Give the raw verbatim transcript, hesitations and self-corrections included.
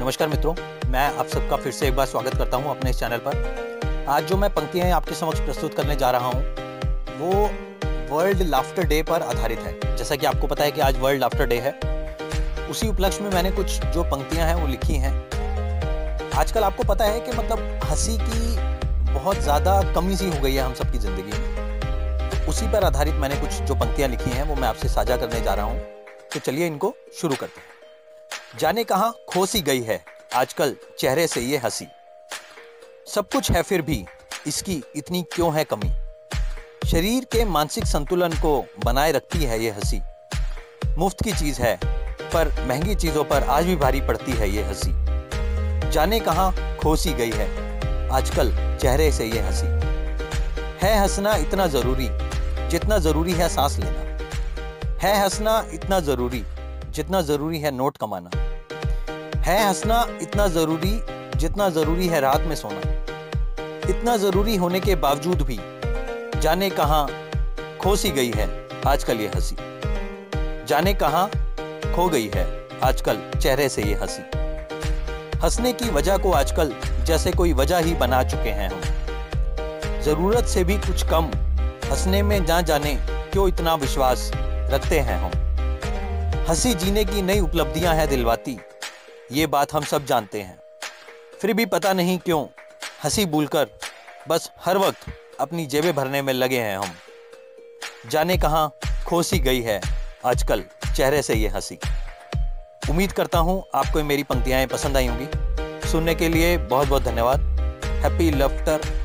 नमस्कार मित्रों, मैं आप सबका फिर से एक बार स्वागत करता हूं अपने इस चैनल पर। आज जो मैं पंक्तियां आपके समक्ष प्रस्तुत करने जा रहा हूं वो वर्ल्ड लाफ्टर डे पर आधारित है। जैसा कि आपको पता है कि आज वर्ल्ड लाफ्टर डे है, उसी उपलक्ष्य में मैंने कुछ जो पंक्तियां हैं वो लिखी हैं। आजकल आपको पता है कि मतलब हंसी की बहुत ज़्यादा कमी सी हो गई है हम सबकी ज़िंदगी में, तो उसी पर आधारित मैंने कुछ जो पंक्तियां लिखी हैं वो मैं आपसे साझा करने जा रहा हूँ। तो चलिए इनको शुरू करते हैं। जाने कहाँ खो सी गई है आजकल चेहरे से ये हंसी, सब कुछ है फिर भी इसकी इतनी क्यों है कमी। शरीर के मानसिक संतुलन को बनाए रखती है ये हंसी, मुफ्त की चीज है पर महंगी चीजों पर आज भी भारी पड़ती है ये हंसी। जाने कहाँ खो सी गई है आजकल चेहरे से ये हंसी। है हंसना इतना जरूरी जितना जरूरी है सांस लेना, है हंसना इतना जरूरी जितना जरूरी है नोट कमाना, है हंसना इतना जरूरी जितना जरूरी है रात में सोना। इतना जरूरी होने के बावजूद भी जाने कहाँ खो सी गई है आजकल ये हंसी। जाने कहाँ खो गई है आजकल चेहरे से ये हंसी। हंसने की वजह को आजकल जैसे कोई वजह ही बना चुके हैं हम, जरूरत से भी कुछ कम हंसने में ना जाने क्यों इतना विश्वास रखते हैं हम। हंसी जीने की नई उपलब्धियां हैं दिलवाती, ये बात हम सब जानते हैं, फिर भी पता नहीं क्यों हंसी भूलकर बस हर वक्त अपनी जेबें भरने में लगे हैं हम। जाने कहाँ खो सी गई है आजकल चेहरे से ये हंसी। उम्मीद करता हूँ आपको मेरी पंक्तियाँ पसंद आई होंगी। सुनने के लिए बहुत बहुत धन्यवाद। Happy laughter.